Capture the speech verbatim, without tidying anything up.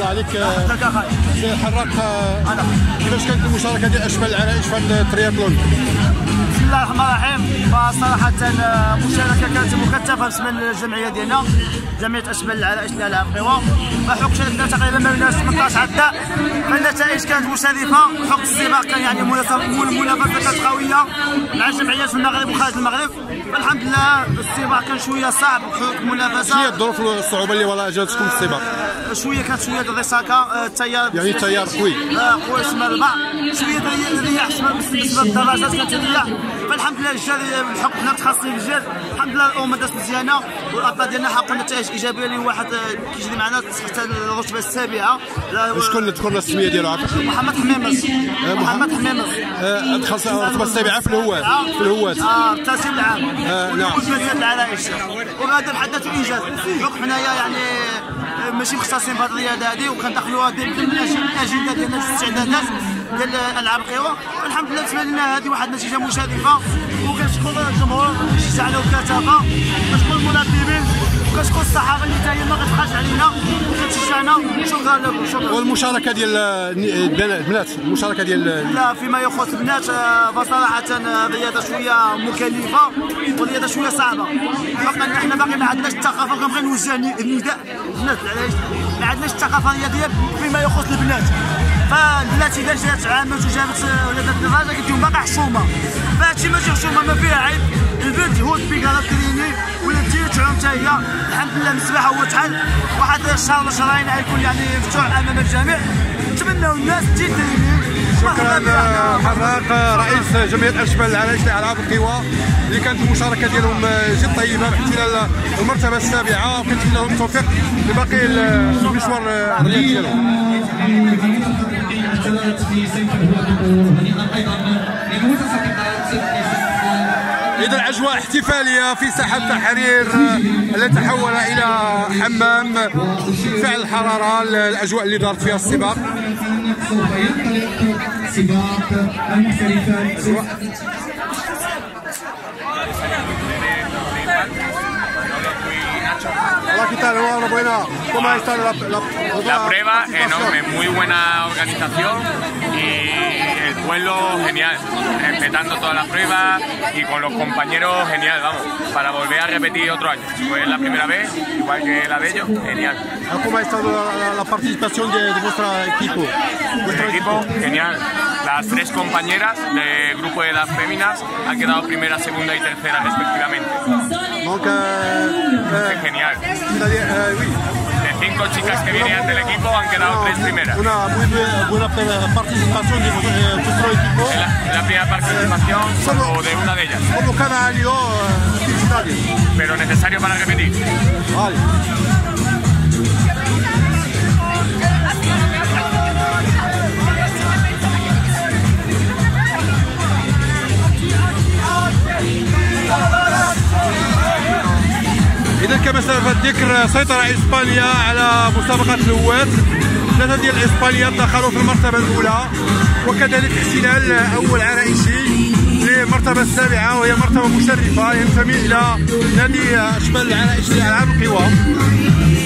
عليك سي حراق. كيفاش كانت المشاركه ديال اشبال العرائش في هذا الترياثلون؟ بسم الله الرحمن الرحيم. فصراحه مشاركه كانت مكثفه بالنسبه للجمعيه ديالنا، جمعيه اشبال العرائش لالعاب القوى. فحق شاركنا تقريبا ما بين ثمنطاش عداء، فالنتائج كانت مشرفه. حق السباق كان يعني منافسه كانت قويه مع جمعيات المغرب وخارج المغرب. فالحمد لله السباق كان شويه صعب بحكم المنافسه. شنو هي الظروف الصعوبه اللي واجهتكم في السباق؟ شويه كانت شويه الرساكه، التيار يعني التيار قوي قوي سما الربع، شويه الرياح بالنسبه للدراجات كانت الرياح. فالحمد لله الجري بالحق حنا متخصصين في الجري، الحمد لله الامور دازت مزيانه والابطال ديالنا حققوا نتائج ايجابيه. اللي واحد كيجري معنا حتى الرتبه السابعه. شكون اللي دخل السميه ديالو عارف؟ محمد حميمس. محمد حميمس دخل الرتبه السابعه في الهوات. في الهوات اه الترتيب العام. آه نعم. ديال العرائش، وهذا بحد ذاته انجاز. حق حنايا يعني ماشي مختصين في هذه الرياضه هذه، وكندخلوها ضمن الاجنده ديالنا الاستعدادات ديال العاب القوى. الحمد لله بالنسبه لنا هذه واحد النتيجه مشرفه، وكنشكر الجمهور اللي شجعنا وكتابه، كنشكر المنظمين، وكنشكر الصحافه اللي حتى هي ما كتبخلش علينا وكتشجعنا. شكرا لكم. شكرا. والمشاركه ديال البنات، المشاركه ديال لا فيما يخص البنات فصراحه رياضه شويه مكلفه ورياضه شويه صعبه، بحكم ان احنا باقي ما عندناش الثقافه. وكنبغي نوجه نداء للبنات، علاش ما عندناش الثقافه الرياضيه فيما يخص البنات. فالبنات اذا جات عامات وجابت ولادات الدراجه كديهم باقا حشومه، فهادشي ماشي حشومه، ما فيها عيب. البنت هو بيكالا تريني ولا تجي تعوم حتى هي. الحمد لله السباحه هو تحل واحد الشهر ولا شهرين غيكون يعني مفتوح امام الجميع. نتمنوا الناس تجي تريني. شكرا حراق رئيس جمعيه اشبال العرائش لالعاب القوى، اللي كانت المشاركه ديالهم جد طيبه باحتلال المرتبه السابعه، وكنتمنى لهم التوفيق لباقي المشوار الرياضي ديالهم. إذا أجواء احتفالية في ساحة التحرير التي تحول إلى حمام فعل الحرارة. الأجواء اللي دارت فيها السباق La prueba enorme, muy buena organización y el pueblo genial, respetando toda la prueba y con los compañeros genial, vamos, para volver a repetir otro año. Fue la primera vez, igual que la de ellos, genial. ¿Cómo ha estado la, la participación de, de vuestro equipo? Nuestro equipo, genial. Las tres compañeras del grupo de edad féminas han quedado primera, segunda y tercera respectivamente. Donc, euh, euh, genial. Euh, oui. De cinco chicas que vienen del equipo han quedado no, tres primeras. Una muy buena participación de vuestro equipo. Es la, la primera participación solo de una de ellas. Como cada año, felicidades. Pero necesario para repetir. Vale. إذا كما سبق الذكر سيطر إسبانيا على مسابقة الهوات. ثلاثة ديال إسبانيا دخلوا في المرتبة الأولى، وكذلك احتلال أول عرائشي للمرتبة السابعة، وهي مرتبة مشرفة ينتمي إلى نادي أشبال العرائش لألعاب القوى.